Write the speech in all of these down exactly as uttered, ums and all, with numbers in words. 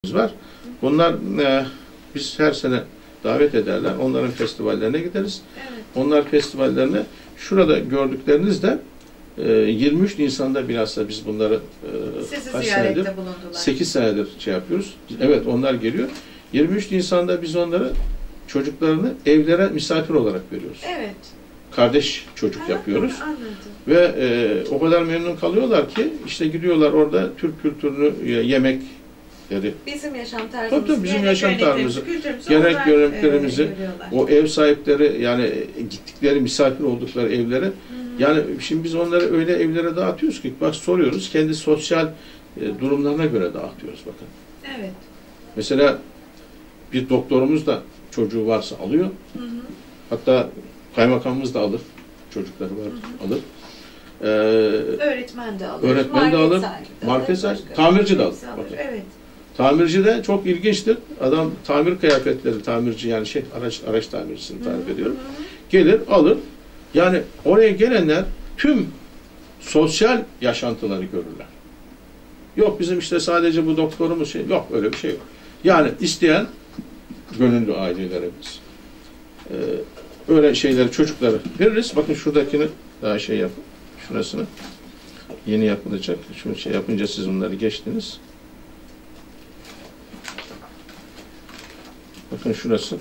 var. Bunlar e, biz her sene davet ederler. Onların festivallerine gideriz. Evet. Onlar festivallerine şurada gördükleriniz de e, yirmi üç Nisan'da bilhassa biz bunları e, kaç senedir? sekiz senedir şey yapıyoruz. Evet, onlar geliyor. yirmi üç Nisan'da biz onları çocuklarını evlere misafir olarak veriyoruz. Evet. Kardeş çocuk ha, yapıyoruz. Anladım. Ve e, o kadar memnun kalıyorlar ki işte gidiyorlar orada Türk kültürünü yemek bizim yaşam tarzımızı, tabii, tabii, bizim yaşam tarzımızı, gerek görüntülerimizi, e, o ev sahipleri yani gittikleri misafir oldukları evlere, hı hı. Yani şimdi biz onları öyle evlere dağıtıyoruz ki bak soruyoruz, kendi sosyal e, durumlarına göre dağıtıyoruz bakın. Evet. Mesela bir doktorumuz da çocuğu varsa alıyor. Hı hı. Hatta kaymakamımız da alır. Çocukları var, hı hı. alır. Ee, öğretmen de alır. Öğretmen de alır. Market sahibi, tamirci de alır. Bakın. Evet. Tamirci de çok ilginçtir. Adam tamir kıyafetleri, tamirci yani şey araç araç tamircisini tarif ediyorum. Gelir, alır. Yani oraya gelenler tüm sosyal yaşantıları görürler. Yok bizim işte sadece bu doktorumuz şey yok, öyle bir şey yok. Yani isteyen gönüllü ailelerimiz. Ee, öyle şeyleri çocukları veririz. Bakın şuradakini daha şey yapın. Şurasını yeni yapılacak. Şunu şey yapınca siz onları geçtiniz. Bakın şurası.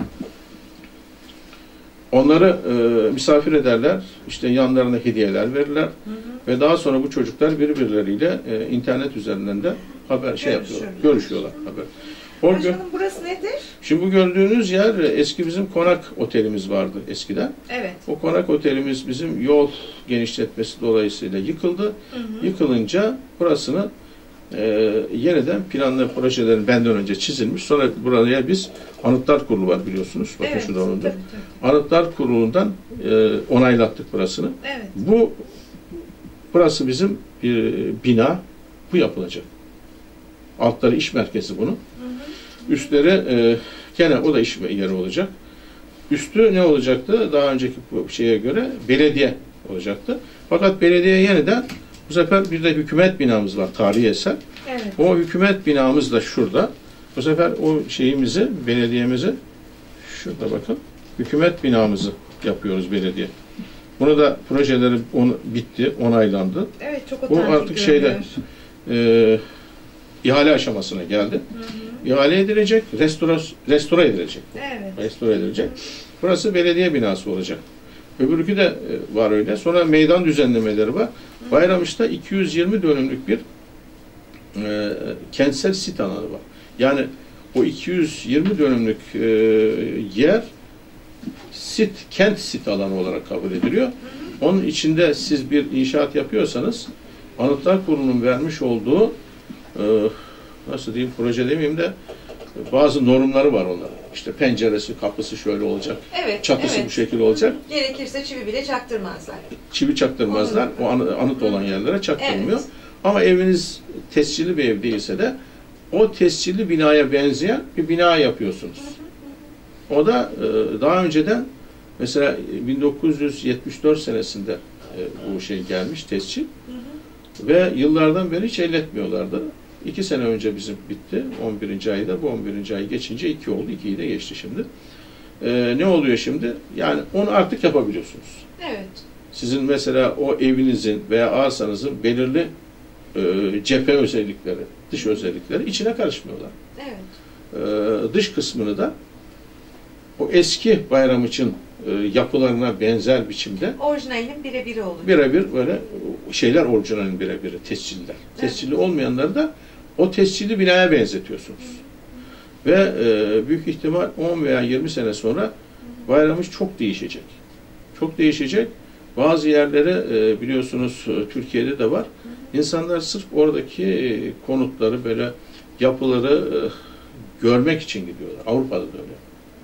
Onları e, misafir ederler, işte yanlarına hediyeler verirler, hı hı. Ve daha sonra bu çocuklar birbirleriyle e, internet üzerinden de haber şey yapıyorlar, görüşüyorlar haber. Başkanım burası nedir? Şimdi bu gördüğünüz yer eski bizim konak otelimiz vardı eskiden. Evet. O konak otelimiz bizim yol genişletmesi dolayısıyla yıkıldı. Hı hı. Yıkılınca burasını Ee, yeniden planlı projelerin benden önce çizilmiş. Sonra buraya biz Anıtlar Kurulu var biliyorsunuz. Bakın evet, şurada onun da. Anıtlar Kurulu'ndan e, onaylattık burasını. Evet. Bu burası bizim bir bina. Bu yapılacak. Altları iş merkezi bunun. Hı hı. Üstleri e, gene o da iş yeri olacak. Üstü ne olacaktı? Daha önceki şeye göre belediye olacaktı. Fakat belediye yeniden bu sefer bir de hükümet binamız var, tarihi eser. Evet. O hükümet binamız da şurada. Bu sefer o şeyimizi, belediyemizi, şurada bakın, hükümet binamızı yapıyoruz belediye. Bunu da projeleri on, bitti, onaylandı. Evet, çok bu artık şeyde e, ihale aşamasına geldi. Hı hı. İhale edilecek, restore, restore edilecek. Evet. Restore edilecek. Burası belediye binası olacak. Öbürkü de var öyle. Sonra meydan düzenlemeleri var. Bayramış'ta iki yüz yirmi dönümlük bir e, kentsel sit alanı var. Yani o iki yüz yirmi dönümlük e, yer sit, kent sit alanı olarak kabul ediliyor. Onun içinde siz bir inşaat yapıyorsanız Anıtlar Kurulu'nun vermiş olduğu e, nasıl diyeyim, proje demeyeyim de bazı normları var onların. İşte penceresi, kapısı şöyle olacak. Evet, çatısı evet. Bu şekilde olacak. Gerekirse çivi bile çaktırmazlar. Çivi çaktırmazlar. Onu... O anı, anıt olan yerlere çaktırmıyor. Evet. Ama eviniz tescilli bir ev değilse de o tescilli binaya benzeyen bir bina yapıyorsunuz. Hı hı. O da e, daha önceden mesela bin dokuz yüz yetmiş dört senesinde e, bu şey gelmiş tescil. Hı hı. Ve yıllardan beri hiç elletmiyorlardı. İki sene önce bizim bitti. on birinci ayda. Bu on birinci ay geçince iki oldu. ikiyi de geçti şimdi. Ee, ne oluyor şimdi? Yani onu artık yapabiliyorsunuz. Evet. Sizin mesela o evinizin veya arsanızın belirli e, cephe özellikleri, dış özellikleri içine karışmıyorlar. Evet. Ee, dış kısmını da o eski bayram için e, yapılarına benzer biçimde orijinalinin birebiri olur. Birebir böyle şeyler orijinalin birebiri, tesciller. Evet. Tescilli olmayanları da o tescilli binaya benzetiyorsunuz. Hı hı. Ve e, büyük ihtimal on veya yirmi sene sonra bayramımız çok değişecek. Çok değişecek. Bazı yerlere e, biliyorsunuz Türkiye'de de var. Hı hı. İnsanlar sırf oradaki e, konutları, böyle yapıları e, görmek için gidiyorlar. Avrupa'da da öyle.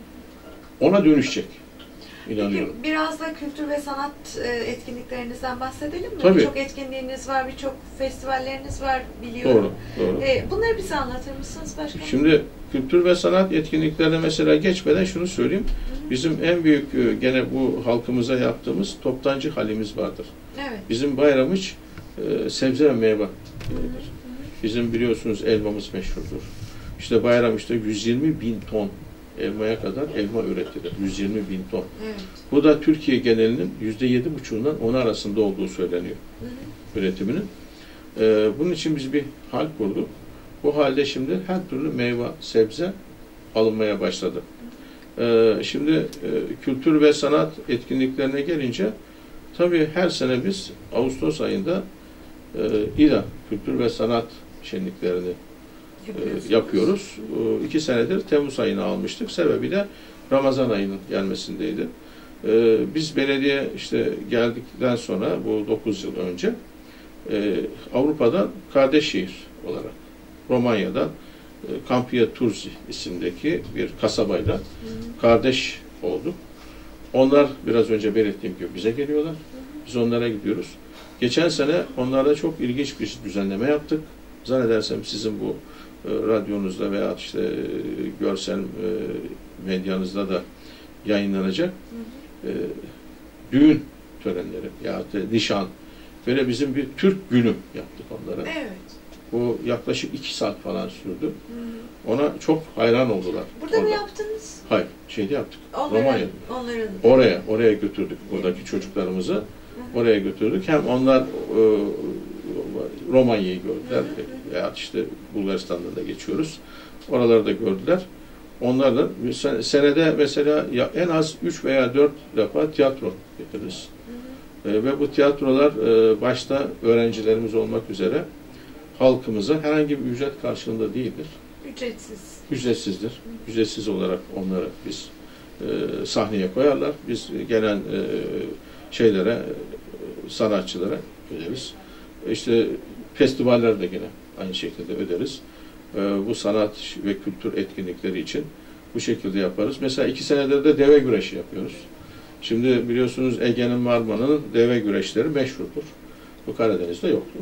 Ona dönüşecek. İnanıyorum. Peki, biraz da kültür ve sanat etkinliklerinizden bahsedelim mi? Tabii. Birçok etkinliğiniz var, birçok festivalleriniz var biliyorum. Doğru, doğru. Bunları bize anlatır mısınız başkanım? Şimdi kültür ve sanat etkinliklerine mesela geçmeden şunu söyleyeyim. Hı hı. Bizim en büyük gene bu halkımıza yaptığımız toptancı halimiz vardır. Evet. Bizim bayramımız e, sebze ve meyve. Bizim biliyorsunuz elmamız meşhurdur. İşte bayram işte yüz yirmi bin ton elmaya kadar elma üretilir. yüz yirmi bin ton. Evet. Bu da Türkiye genelinin yüzde yedi buçuğundan on arasında olduğu söyleniyor. Hı hı. Üretiminin. Ee, bunun için biz bir hal kurduk. Bu halde şimdi her türlü meyve, sebze alınmaya başladı. Ee, şimdi e, kültür ve sanat etkinliklerine gelince tabii her sene biz Ağustos ayında e, İDA Kültür ve Sanat şenliklerini e, yapıyoruz. E, iki senedir Temmuz ayını almıştık. Sebebi de Ramazan ayının gelmesindeydi. E, biz belediye işte geldikten sonra bu dokuz yıl önce e, Avrupa'da kardeş şehir olarak Romanya'da e, Campia Turzi isimdeki bir kasabayla hı hı. kardeş olduk. Onlar biraz önce belirttiğim gibi bize geliyorlar. Biz onlara gidiyoruz. Geçen sene onlarda çok ilginç bir düzenleme yaptık. Zannedersem sizin bu e, radyonuzda veya işte e, görsel e, medyanızda da yayınlanacak. Hı hı. E, düğün törenleri ya da nişan. Böyle bizim bir Türk günü yaptık onlara. Evet. Bu yaklaşık iki saat falan sürdü. Hı. Ona çok hayran oldular. Burada orada mı yaptınız? Hayır, şeyde yaptık. Onların, Romanya'da. Onların. Oraya, oraya götürdük buradaki çocuklarımızı. Hı. Oraya götürdük. Hem onlar e, Romanya'yı gördüler. Hı hı. Veya işte Bulgaristan'da da geçiyoruz. Oraları da gördüler. Onlar da senede mesela en az üç veya dört defa tiyatro getiririz. Hı hı. E, ve bu tiyatrolar e, başta öğrencilerimiz olmak üzere halkımıza herhangi bir ücret karşılığında değildir. Ücretsiz. Ücretsizdir. Hı. Ücretsiz olarak onları biz e, sahneye koyarlar. Biz gelen e, şeylere, e, sanatçılara öderiz. İşte festivaller de yine aynı şekilde öderiz. E, bu sanat ve kültür etkinlikleri için bu şekilde yaparız. Mesela iki senedir de deve güreşi yapıyoruz. Şimdi biliyorsunuz Ege'nin, Marmara'nın deve güreşleri meşhurdur. Bu Karadeniz'de yoktur.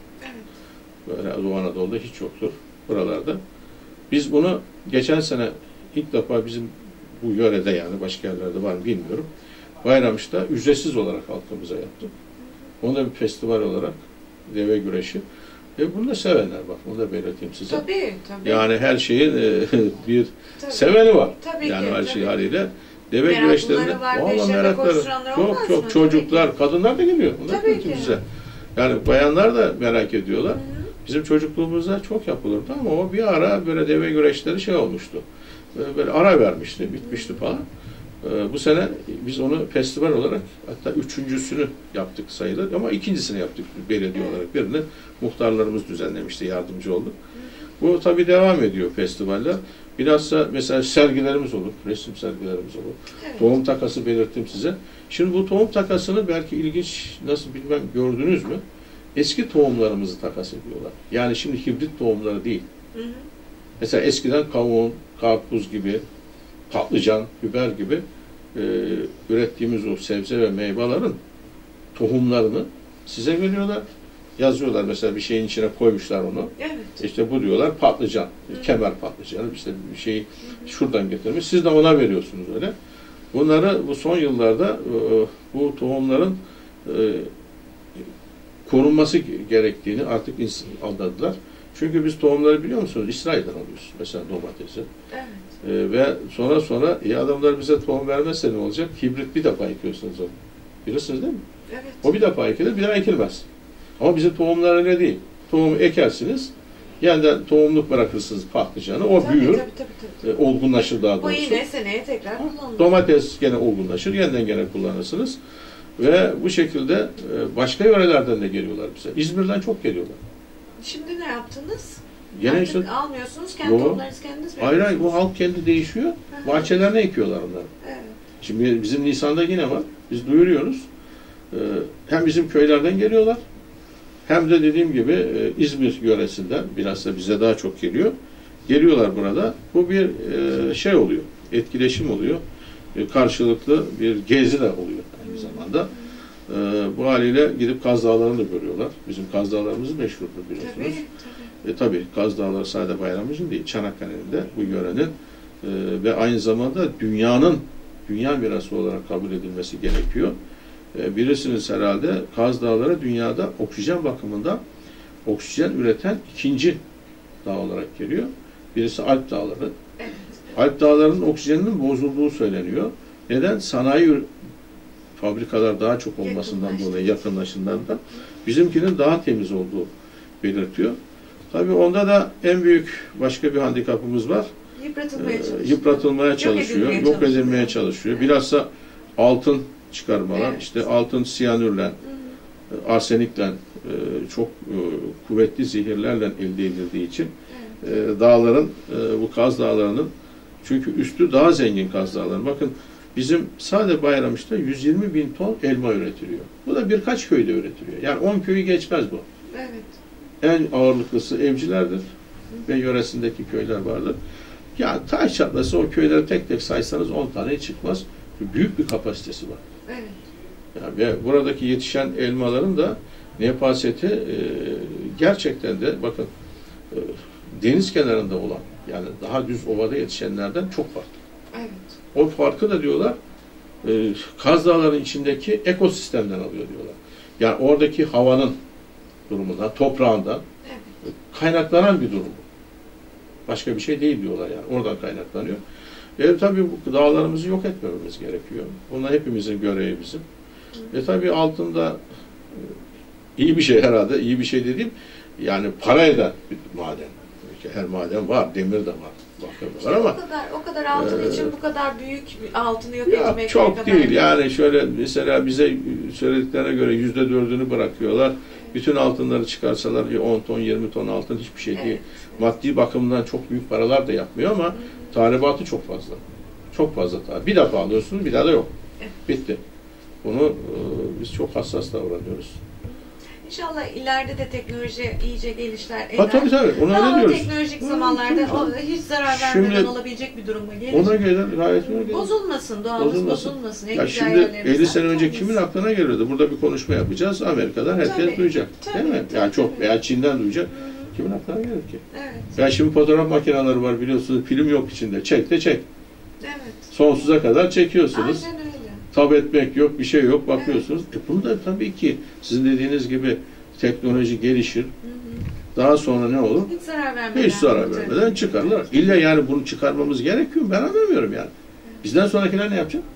Böyle Doğu Anadolu'da hiç yoktur buralarda. Biz bunu geçen sene ilk defa bizim bu yörede yani başka yerlerde var mı bilmiyorum. Bayramış'ta ücretsiz olarak halkımıza yaptık. Onu da bir festival olarak deve güreşi. Ve bunu da sevenler var. Onu da belirteyim size. Tabii, tabii. Yani her şeyin bir tabii. seveni var. Tabii yani ki, her tabii. şey haliyle. Deve güreşlerinde valla merakları. Çok çok mı? Çocuklar, kadınlar da geliyor. Bunlar tabii ki. Bize. Yani bayanlar da merak ediyorlar. Hı. Bizim çocukluğumuzda çok yapılırdı ama o bir ara böyle deve güreşleri şey olmuştu. Böyle ara vermişti, bitmişti falan. Bu sene biz onu festival olarak hatta üçüncüsünü yaptık sayılır ama ikincisini yaptık belediye olarak. Birini muhtarlarımız düzenlemişti, yardımcı oldu. Bu tabii devam ediyor festivaller. Bilhassa mesela sergilerimiz olur, resim sergilerimiz olur. Evet. Tohum takası belirttim size. Şimdi bu tohum takasını belki ilginç, nasıl bilmem gördünüz mü? Eski tohumlarımızı takas ediyorlar. Yani şimdi hibrit tohumları değil. Hı hı. Mesela eskiden kavun, karpuz gibi, patlıcan, biber gibi e, ürettiğimiz o sebze ve meyvelerin tohumlarını size veriyorlar. Yazıyorlar mesela bir şeyin içine koymuşlar onu. Evet. İşte bu diyorlar patlıcan, hı. kemer patlıcanı, işte bir şeyi hı hı. şuradan getirmiş. Siz de ona veriyorsunuz öyle. Bunları bu son yıllarda e, bu tohumların e, korunması gerektiğini artık anladılar. Çünkü biz tohumları biliyor musunuz? İsrail'den alıyoruz. Mesela domatesi. Evet. Ee, ve sonra sonra iyi adamlar bize tohum vermezse ne olacak? Hibrit bir defa ekiyorsunuz onu. Bilirsiniz değil mi? Evet. O bir defa ekilir, bir daha ekilmez. Ama bizim tohumlar öyle değil. Tohumu ekersiniz, yeniden tohumluk bırakırsınız patlıcanı. O tabii, büyür. Tabii, tabii, tabii. E, olgunlaşır daha doğrusu. O yine seneye tekrar kullanılır. Domates gene olgunlaşır, yeniden gene kullanırsınız. Ve bu şekilde başka yörelerden de geliyorlar bize. İzmir'den çok geliyorlar. Şimdi ne yaptınız? Gene Artık işte, almıyorsunuz, kendi tohumlarınızı kendiniz mi? Hayır hayır, bu halk kendi değişiyor. Bahçelerine ekiyorlar onları. Evet. Şimdi bizim Nisan'da yine var. Biz duyuruyoruz. Hem bizim köylerden geliyorlar, hem de dediğim gibi İzmir yöresinden, biraz da bize daha çok geliyor. Geliyorlar burada. Bu bir şey oluyor, etkileşim oluyor. Karşılıklı bir gezi de oluyor aynı zamanda. Ee, bu haliyle gidip Kaz Dağları'nı da görüyorlar. Bizim Kaz Dağlarımız meşhurdur biliyorsunuz. Tabii, tabii. E, tabii Kaz Dağları sadece Bayramımızın değil, Çanakkale'nin de bu yörenin e, ve aynı zamanda dünyanın dünya mirası olarak kabul edilmesi gerekiyor. E, bilirsiniz herhalde Kaz Dağları dünyada oksijen bakımından oksijen üreten ikinci dağ olarak geliyor. Birisi Alp Dağları. Evet. Alp Dağları'nın oksijeninin bozulduğu söyleniyor. Neden? Sanayi fabrikalar daha çok olmasından dolayı, yakınlaşından da bizimkinin daha temiz olduğu belirtiyor. Tabii onda da en büyük başka bir handikapımız var. Yıpratılmaya çalışıyor. Ee, yıpratılmaya çalışıyor, yok, yok edilmeye çalışıyor. Evet. Bilhassa altın çıkarmalar, evet. işte altın siyanürle, hı hı. arsenikle, e, çok e, kuvvetli zehirlerle elde edildiği için evet. e, dağların, e, bu Kaz Dağları'nın, çünkü üstü daha zengin Kaz Dağları. Bakın bizim sadece Bayramış'ta yüz yirmi bin ton elma üretiliyor. Bu da birkaç köyde üretiliyor. Yani on köyü geçmez bu. Evet. En ağırlıklısı Evciler'dir ve yöresindeki köyler vardır. Yani taş çatlası o köyleri tek tek saysanız on tane çıkmaz. Büyük bir kapasitesi var. Evet. Yani ve buradaki yetişen elmaların da nefaseti e, gerçekten de bakın e, deniz kenarında olan, yani daha düz ovada yetişenlerden çok farklı. Evet. O farkı da diyorlar e, Kaz Dağları'nın içindeki ekosistemden alıyor diyorlar. Yani oradaki havanın durumundan, toprağından evet. kaynaklanan bir durum. Başka bir şey değil diyorlar yani. Oradan kaynaklanıyor. E tabii bu dağlarımızı yok etmememiz gerekiyor. Bunlar hepimizin görevi bizim. Hı. E tabii altında e, iyi bir şey herhalde. İyi bir şey dediğim yani para eden bir maden. Her maden var. Demir de var. İşte var ama o kadar, o kadar altın e, için bu kadar büyük altını yok ya etmek çok kadar değil. Yani şöyle mesela bize söylediklerine göre yüzde dördünü bırakıyorlar. Bütün altınları çıkarsalar on ton, yirmi ton altın hiçbir şey değil. Evet. Maddi bakımdan çok büyük paralar da yapmıyor ama tahribatı çok fazla. Çok fazla tahribat. Bir defa alıyorsunuz, bir daha da yok. Evet. Bitti. Bunu e, biz çok hassas davranıyoruz. İnşallah ileride de teknoloji iyice gelişler eder. Ha, tabii tabii. Ona ama öyle diyoruz. teknolojik zamanlarda o hiç zarar vermeden şimdi, olabilecek bir duruma gelir. Ona gelir, gayet öyle gelir. Bozulmasın, doğamız bozulmasın. bozulmasın. Ya şimdi elli sene önce kimin aklına geliyordu? Burada bir konuşma yapacağız. Amerika'dan herkes tabii, duyacak. Tabii, değil mi? Tabii, yani çok tabii. Veya Çin'den duyacak. Hı-hı. Kimin aklına gelir ki? Evet. Ya şimdi fotoğraf makineleri var biliyorsunuz. Film yok içinde. Çek de çek. Evet. Sonsuza kadar çekiyorsunuz. Aynen öyle. Tab etmek yok, bir şey yok. Bakıyorsunuz. Evet. E bunu da tabii ki sizin dediğiniz gibi teknoloji gelişir. Hı hı. Daha sonra ne olur? Hiç zarar vermeden. Hiç zarar vermeden çıkarlar. İlla yani bunu çıkarmamız gerekiyor mu? Ben anlamıyorum yani. Bizden sonrakiler ne yapacak?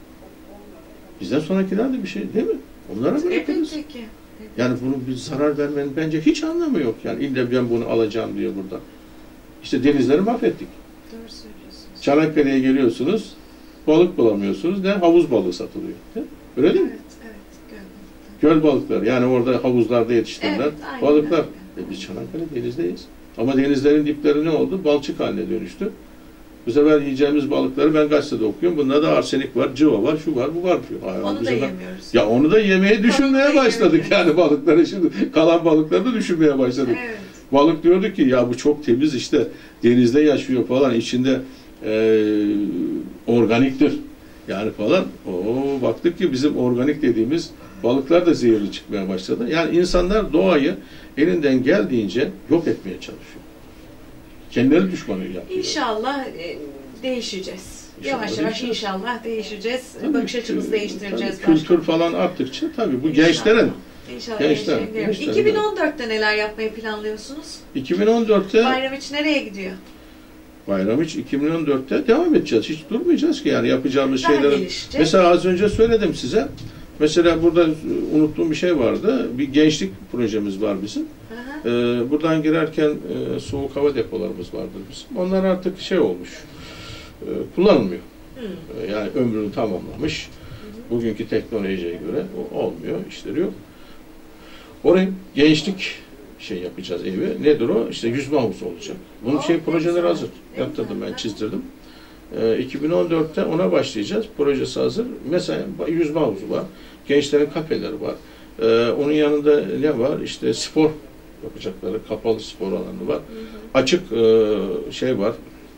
Bizden sonrakiler de bir şey değil mi? Onlara bırakırız. Evet, peki. Yani bunu bir zarar vermenin bence hiç anlamı yok. Yani illa ben bunu alacağım diyor burada. İşte denizleri mahvettik. Doğru söylüyorsunuz. Çanakkale'ye geliyorsunuz, balık bulamıyorsunuz. Ne? Havuz balığı satılıyor. Değil mi? Öyle değil mi? Evet, evet. Göl balıkları, yani orada havuzlarda yetiştirilen evet, balıklar. E biz Çanakkale denizdeyiz. Ama denizlerin dipleri ne oldu? Balçık haline dönüştü. Bu sefer yiyeceğimiz balıkları ben gazetede okuyorum. Bunda da arsenik var, cıva var, şu var, bu var diyor. Hayır, onu da sefer, yemiyoruz. Ya onu da yemeye düşünmeye başladık yani balıkları. Şimdi kalan balıkları da düşünmeye başladık. Evet. Balık diyordu ki ya bu çok temiz işte denizde yaşıyor falan, içinde e, organiktir. Yani falan. Oo, baktık ki bizim organik dediğimiz balıklar da zehirli çıkmaya başladı. Yani insanlar doğayı elinden geldiğince yok etmeye çalışıyor. Kendileri düşmanı yapıyor. İnşallah e, değişeceğiz. İnşallah yavaş yavaş değişeceğiz. inşallah değişeceğiz. Tabii, bakış açımızı değiştireceğiz. Tabii, kültür falan arttıkça tabii bu inşallah. gençlerin. İnşallah gençler, gençler, iki bin on dörtte neler yapmayı planlıyorsunuz? iki bin on dörtte Bayramiç nereye gidiyor? Bayramiç iki bin on dörtte devam edeceğiz. Hiç durmayacağız ki yani yapacağımız şeyler. Mesela az önce söyledim size. Mesela burada unuttuğum bir şey vardı. Bir gençlik projemiz var bizim. Ee, buradan girerken e, soğuk hava depolarımız vardır bizim. Onlar artık şey olmuş. E, kullanılmıyor. E, yani ömrünü tamamlamış. Hı. Bugünkü teknolojiye göre o olmuyor, işleri yok. Oraya gençlik şey yapacağız evi. Nedir o? İşte yüzme havuzu olacak. Bunun oh, şey projeleri hazır. Yaptırdım ben, çizdirdim. E, iki bin on dörtte ona başlayacağız. Projesi hazır. Mesela yüzme havuzu var. Gençlerin kafeleri var. E, onun yanında ne var? İşte spor yapacakları kapalı spor alanı var. Hı hı. Açık e, şey var.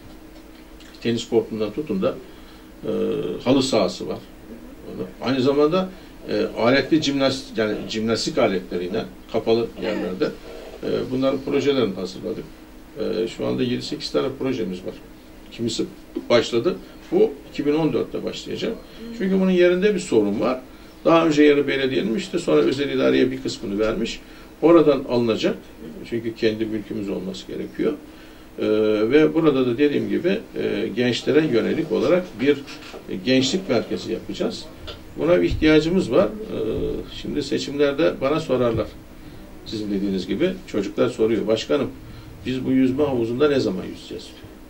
Tenis kortundan tutun da e, halı sahası var. Hı hı. Aynı zamanda e, aletli jimnastik yani jimnastik aletleriyle kapalı yerlerde e, bunların projelerini hazırladık. E, şu anda yedi sekiz tane projemiz var. Kimisi başladı. Bu iki bin on dörtte başlayacak. Hı. Çünkü bunun yerinde bir sorun var. Daha önce yeri belediyelenmişti. Sonra özel idareye bir kısmını vermiş. Oradan alınacak. Çünkü kendi mülkümüz olması gerekiyor. E, ve burada da dediğim gibi e, gençlere yönelik olarak bir e, gençlik merkezi yapacağız. Buna bir ihtiyacımız var. E, şimdi seçimlerde bana sorarlar. Sizin dediğiniz gibi çocuklar soruyor. Başkanım biz bu yüzme havuzunda ne zaman yüzeceğiz?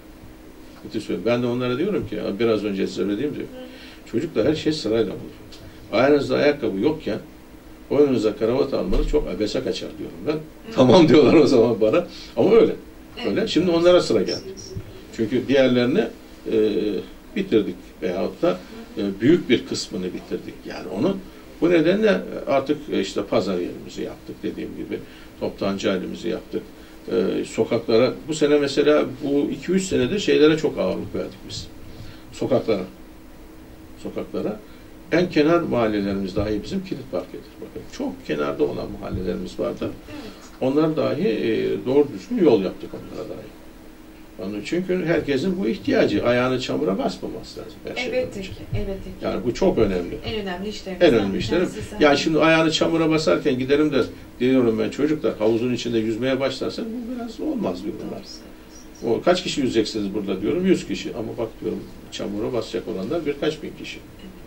Ben de onlara diyorum ki biraz önce söylediğim gibi çocuklar her şey sırayla olur. Ayağınızda ayakkabı yokken boynunuza kravat almanız çok abese kaçar diyorum ben. Evet. Tamam diyorlar o zaman bana. Ama öyle. Evet. Öyle. Şimdi onlara sıra geldi. Çünkü diğerlerini e, bitirdik veyahut da e, büyük bir kısmını bitirdik. Yani onun bu nedenle artık işte pazar yerimizi yaptık dediğim gibi. Toptancı halimizi yaptık. E, sokaklara bu sene mesela bu iki üç senedir şeylere çok ağırlık verdik biz. Sokaklara. Sokaklara. En kenar mahallelerimiz dahi bizim kilit parkedir. Bakın çok kenarda olan mahallelerimiz vardı. Evet. Onlar dahi e, doğru düzgün yol yaptık onlara dahi. Yani çünkü herkesin bu ihtiyacı. Ayağını çamura basmaması lazım. Elbette ki. Elbette ki. Yani bu çok önemli. En önemli işlerimizden. En önemli işlerim. Yani şimdi ayağını çamura basarken giderim de diyorum ben çocuklar havuzun içinde yüzmeye başlarsa bu biraz olmaz diyorlar. O kaç kişi yüzeceksiniz burada diyorum. Yüz kişi. Ama bak diyorum çamura basacak olanlar birkaç bin kişi.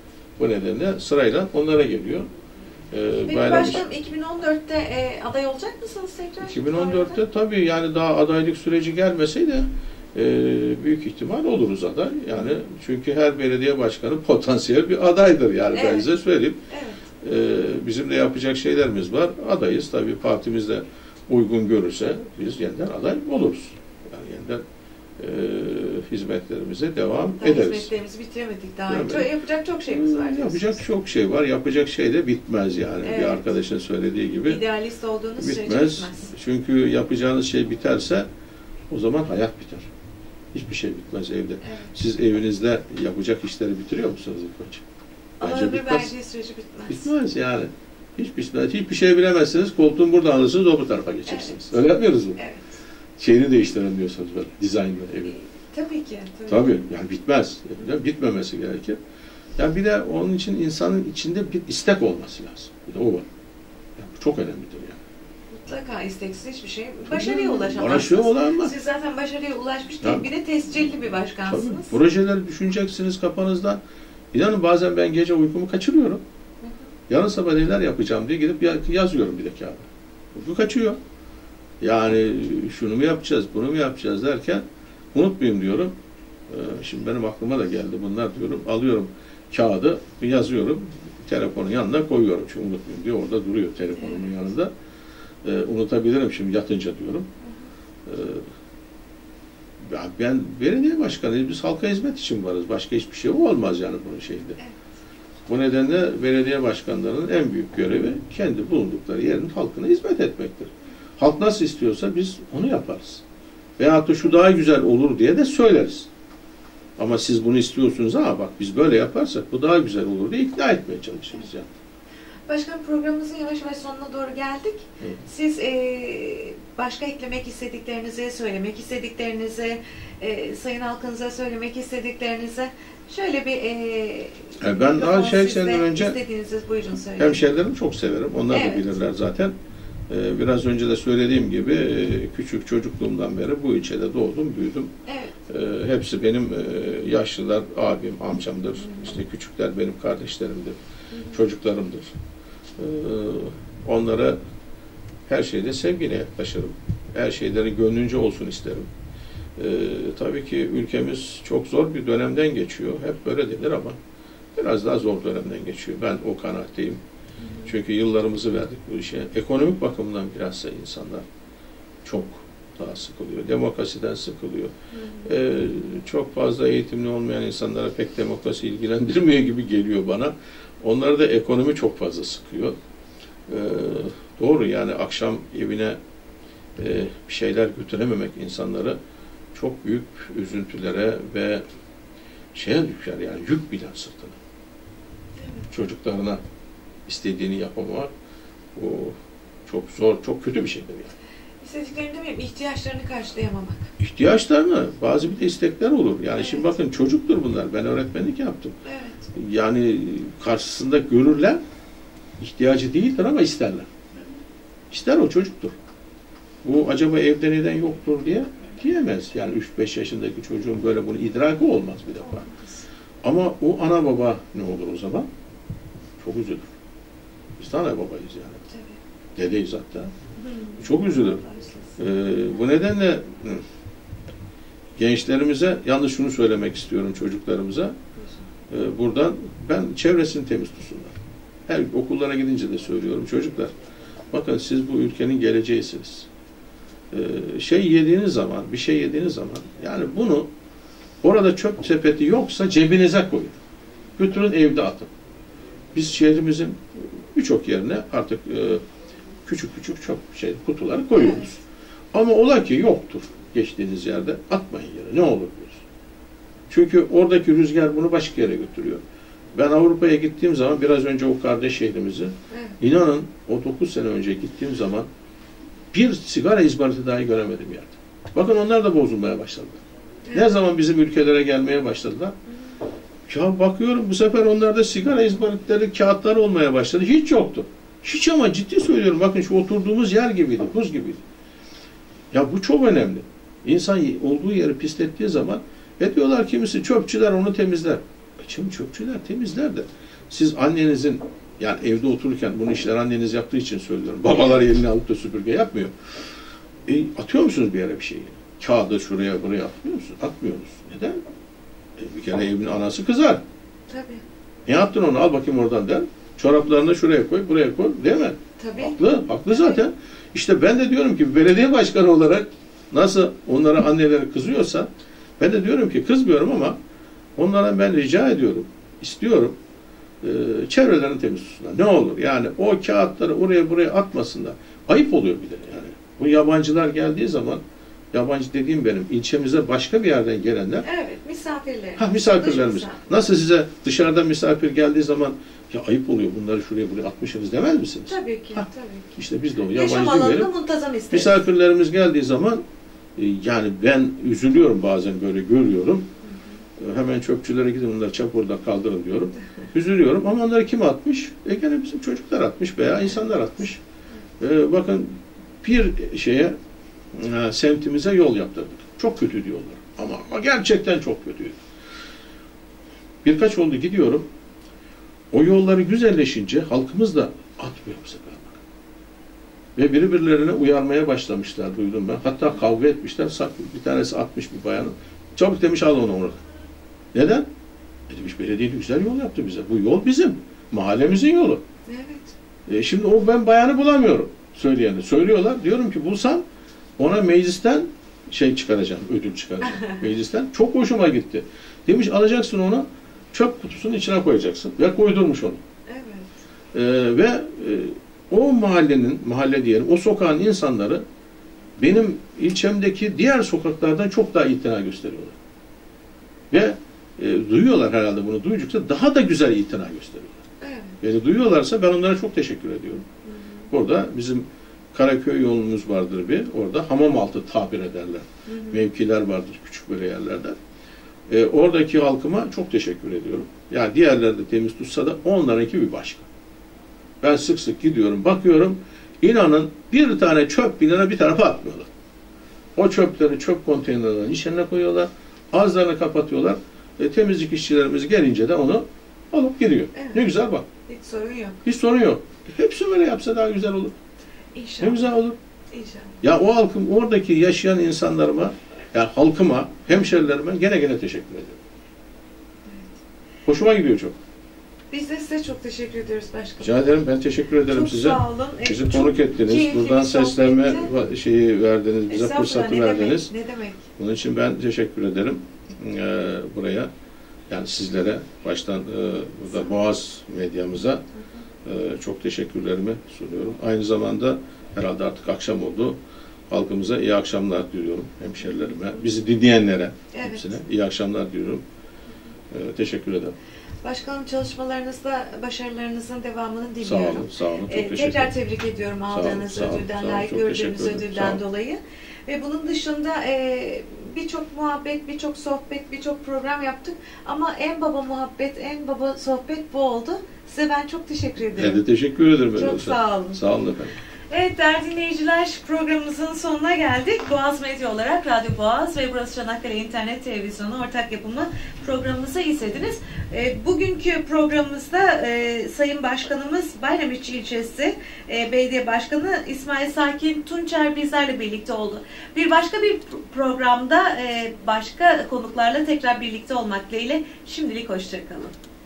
Bu nedenle sırayla onlara geliyor. Ee, Peki başkanım iki bin on dörtte e, aday olacak mısınız tekrar? iki bin on dörtte tabii yani daha adaylık süreci gelmeseydi e, büyük ihtimal oluruz aday. Yani çünkü her belediye başkanı potansiyel bir adaydır yani evet. Ben size söyleyeyim. Evet. E, bizim de yapacak şeylerimiz var. Adayız tabii partimiz de uygun görürse biz yeniden aday oluruz. Yani yeniden E, hizmetlerimize devam daha ederiz. Hizmetlerimizi bitiremedik daha. Yani, çok, yapacak çok şeyimiz var. Yapacak çok şey var. Yapacak şey de bitmez yani. Evet. Bir arkadaşın söylediği gibi. İdealist olduğunuz sürece bitmez. bitmez. Çünkü yapacağınız şey biterse o zaman hayat biter. Hiçbir şey bitmez evde. Evet. Siz evinizde yapacak işleri bitiriyor musunuz ilk önce? Ama ömür verdiği sürece bitmez. Bitmez yani. Hiçbir, hiçbir şey bilemezsiniz. Koltuğun burada alırsınız, o bu tarafa geçersiniz. Evet. Öyle yapmıyoruz mu? Evet. Şeyini değiştiremiyorsunuz böyle, dizaynını evin. Tabii ki. Tabii. tabii yani bitmez. Yani bitmemesi gerekir. Yani bir de onun için insanın içinde bir istek olması lazım. Bir de o var. Yani bu çok önemlidir yani. Mutlaka isteksiz hiçbir şey. Başarıya ulaşamazsınız. Başarıya ulaşamaz. Siz zaten başarıya ulaşmış değil, bir de tescilli bir başkansınız. Tabii. Projeleri düşüneceksiniz kafanızdan. İnanın bazen ben gece uykumu kaçırıyorum. Hı hı. Yarın sabah neler yapacağım diye gidip yazıyorum bir de kağıda. Uyku kaçıyor. Yani şunu mu yapacağız, bunu mu yapacağız derken unutmayayım diyorum. Ee, şimdi benim aklıma da geldi bunlar diyorum. Alıyorum kağıdı, yazıyorum. Telefonun yanına koyuyorum. Çünkü unutmayayım diyor. Orada duruyor telefonumun yanında. Ee, unutabilirim şimdi yatınca diyorum. Ee, ben belediye başkanıyız. Biz halka hizmet için varız. Başka hiçbir şey olmaz yani bunun şeyinde. Bu nedenle belediye başkanlarının en büyük görevi kendi bulundukları yerin halkına hizmet etmektir. Halk nasıl istiyorsa biz onu yaparız. Veyahut da şu daha güzel olur diye de söyleriz. Ama siz bunu istiyorsunuz ama bak biz böyle yaparsak bu daha güzel olur diye ikna etmeye çalışırız yani. Başkanım programımızın yavaş yavaş sonuna doğru geldik. Evet. Siz e, başka eklemek istediklerinizi, söylemek istediklerinizi, e, sayın halkınıza söylemek istediklerinizi şöyle bir e, yani ben daha şey senden önce istediğinizi buyurun söyleyin. Hemşehrilerimi çok severim. Onlar evet. da bilirler zaten. Ee, biraz önce de söylediğim gibi e, küçük çocukluğumdan beri bu ilçede doğdum, büyüdüm. Evet. Ee, hepsi benim e, yaşlılar, abim, amcamdır. Hı-hı. İşte küçükler benim kardeşlerimdir, Hı-hı. çocuklarımdır. Ee, onlara her şeyde sevgiyle yaklaşırım. Her şeyleri gönlünce olsun isterim. Ee, tabii ki ülkemiz çok zor bir dönemden geçiyor. Hep böyle denir ama biraz daha zor dönemden geçiyor. Ben o kanaatteyim. Çünkü yıllarımızı verdik bu işe. Ekonomik bakımdan bilhassa insanlar çok daha sıkılıyor. Demokrasiden sıkılıyor. Hı hı. Ee, çok fazla eğitimli olmayan insanlara pek demokrasi ilgilendirmiyor gibi geliyor bana. Onları da ekonomi çok fazla sıkıyor. Ee, doğru yani akşam evine e, bir şeyler götürememek insanları çok büyük üzüntülere ve şeye düşer yani yük binen sırtına. Evet. Çocuklarına istediğini yapamamak o çok zor, çok kötü bir şeydir yani. İstediklerini demeyeyim, ihtiyaçlarını karşılayamamak. İhtiyaçlarını, bazı bir de istekler olur. Yani evet. Şimdi bakın çocuktur bunlar. Ben öğretmenlik yaptım. Evet. Yani karşısında görürler, ihtiyacı değildir ama isterler. İster o çocuktur. Bu acaba evde neden yoktur diye diyemez. Yani üç beş yaşındaki çocuğun böyle bunu idraki olmaz bir defa. Ama o ana baba ne olur o zaman? Çok üzülür. Biz de ana babayız yani. Tabii. Dedeyiz hatta. Hı. Çok üzülür. Ee, bu nedenle hı, gençlerimize yalnız şunu söylemek istiyorum, çocuklarımıza. Ee, buradan ben çevresini temiz tutsunlar. Her okullara gidince de söylüyorum. Çocuklar, bakın siz bu ülkenin geleceğisiniz. Ee, şey yediğiniz zaman, bir şey yediğiniz zaman, yani bunu orada çöp sepeti yoksa cebinize koyun. Götürün evde atın. Biz şehrimizin birçok yerine artık e, küçük küçük çöp şey, kutuları koyuyoruz. Ama ola ki yoktur geçtiğiniz yerde, atmayın yere. Ne olur diyoruz. Çünkü oradaki rüzgar bunu başka yere götürüyor. Ben Avrupa'ya gittiğim zaman, biraz önce o kardeş şehrimizi, evet. inanın o dokuz sene önce gittiğim zaman bir sigara izmariti dahi göremedim yerde. Bakın onlar da bozulmaya başladılar. Evet. Ne zaman bizim ülkelere gelmeye başladılar? Ya bakıyorum bu sefer onlarda sigara izmaritleri, kağıtlar olmaya başladı. Hiç yoktu. Hiç, ama ciddi söylüyorum. Bakın şu oturduğumuz yer gibiydi, buz gibiydi. Ya bu çok önemli. İnsan olduğu yeri pislettiği zaman, ve diyorlar kimisi çöpçüler onu temizler. Şimdi çöpçüler temizler de siz annenizin, yani evde otururken bunu işler anneniz yaptığı için söylüyorum. Babalar elini alıp da süpürge yapmıyor. E, atıyor musunuz bir yere bir şeyi? Kağıdı şuraya buraya atmıyor musunuz? Atmıyoruz. Neden? E, bir kere evin anası kızar. Tabii. Ne yaptın onu? Al bakayım oradan der. Çoraplarını şuraya koy, buraya koy. Değil mi? Tabii. Haklı. Haklı zaten. İşte ben de diyorum ki belediye başkanı olarak nasıl onlara anneleri kızıyorsa, ben de diyorum ki kızmıyorum ama onlara ben rica ediyorum, istiyorum, e, çevrelerini temiz tutsunlar. Ne olur yani o kağıtları oraya buraya atmasınlar. Ayıp oluyor bir de yani. Bu yabancılar geldiği zaman, yabancı dediğim benim ilçemize başka bir yerden gelenler. Evet, misafirler. Ha, misafirlerimiz. Misafir. Nasıl size dışarıdan misafir geldiği zaman ya ayıp oluyor bunları şuraya buraya atmışsınız demez misiniz? Tabii ki, ha, tabii ki. İşte biz de o yabancı Yaşam alanında muntazam isteriz. Misafirlerimiz geldiği zaman e, yani ben üzülüyorum bazen, böyle görüyorum. Hı hı. Hemen çöpçülere gidin onları çöp orada kaldırın diyorum. Üzülüyorum ama onları kim atmış? E gene bizim çocuklar atmış veya insanlar atmış. E, bakın bir şeye e, semtimize yol yaptırdık. Çok kötü diyorlar. Ama, ama gerçekten çok kötüydü. Birkaç oldu gidiyorum. O yolları güzelleşince halkımız da atmıyor bu sefer. Ve birbirlerine uyarmaya başlamışlar, duydum ben. Hatta kavga etmişler. Bir tanesi atmış bir bayanı. Çabuk demiş al onu orada. Neden? E demiş belediye güzel yol yaptı bize. Bu yol bizim. Mahallemizin yolu. Evet. E şimdi o ben bayanı bulamıyorum. Söyleyeni. Söylüyorlar. Diyorum ki bulsam ona meclisten şey çıkaracağım. Ödül çıkaracağım. Meclisten. Çok hoşuma gitti. Demiş alacaksın onu. Çöp kutusunun içine koyacaksın. Ve koydurmuş onu. Evet. Ee, ve e, o mahallenin, mahalle diyelim, o sokağın insanları benim ilçemdeki diğer sokaklardan çok daha itina gösteriyorlar. Ve e, duyuyorlar herhalde bunu. Duydukça daha da güzel itina gösteriyorlar. Evet. Beni duyuyorlarsa ben onlara çok teşekkür ediyorum. Hı hı. Orada bizim Karaköy yolumuz vardır bir. Orada hamam altı tabir ederler. Hı hı. Mevkiler vardır küçük böyle yerlerde. E, oradaki halkıma çok teşekkür ediyorum. Yani diğerleri de temiz tutsa da onlarınki bir başka. Ben sık sık gidiyorum, bakıyorum. İnanın bir tane çöp bir lira bir tarafa atmıyorlar. O çöpleri çöp konteynerlerinin içine koyuyorlar. Ağızlarını kapatıyorlar. E, temizlik işçilerimiz gelince de onu alıp gidiyor. Evet. Ne güzel bak. Hiç sorun yok. Hiç sorun yok. Hepsi böyle yapsa daha güzel olur. İnşallah. Ne güzel olur. İnşallah. Ya o halkım, oradaki yaşayan insanlarıma, yani halkıma, hemşerilerime gene gene teşekkür ediyorum. Evet. Hoşuma gidiyor çok. Biz de size çok teşekkür ediyoruz başkanım. Rica ederim. Ben teşekkür ederim çok size. Sağ olun. Bizi çok konuk ettiniz. Buradan seslenme şeyi verdiniz. Bize fırsatı ne verdiniz. Demek, ne demek? Bunun için ben teşekkür ederim. Ee, buraya, yani sizlere, baştan e, burada Boğaz medyamıza e, çok teşekkürlerimi sunuyorum. Aynı zamanda herhalde artık akşam oldu. Halkımıza iyi akşamlar diliyorum. Hemşerilerime, bizi dinleyenlere evet. hepsine iyi akşamlar diliyorum. Ee, teşekkür ederim. Başkanım çalışmalarınızda başarılarınızın devamını diliyorum. Sağ olun, sağ olun. Çok ee, tekrar tebrik ediyorum aldığınız sağ olun, ödülden, sağ olun, layık çok gördüğünüz ödülden dolayı. Ve bunun dışında e, birçok muhabbet, birçok sohbet, birçok program yaptık. Ama en baba muhabbet, en baba sohbet bu oldu. Size ben çok teşekkür ederim. Ben de teşekkür ederim. Çok sağ olun. Sağ olun efendim. Evet değerli dinleyiciler, programımızın sonuna geldik. Boğaz Medya olarak Radyo Boğaz ve burası Çanakkale İnternet Televizyonu ortak yapımı programımızı izlediniz. E, bugünkü programımızda e, Sayın Başkanımız Bayramiçi İlçesi e, Belediye Başkanı İsmail Sakin Tunçer bizlerle birlikte oldu. Bir başka bir programda e, başka konuklarla tekrar birlikte olmak dileğiyle şimdilik hoşça kalın.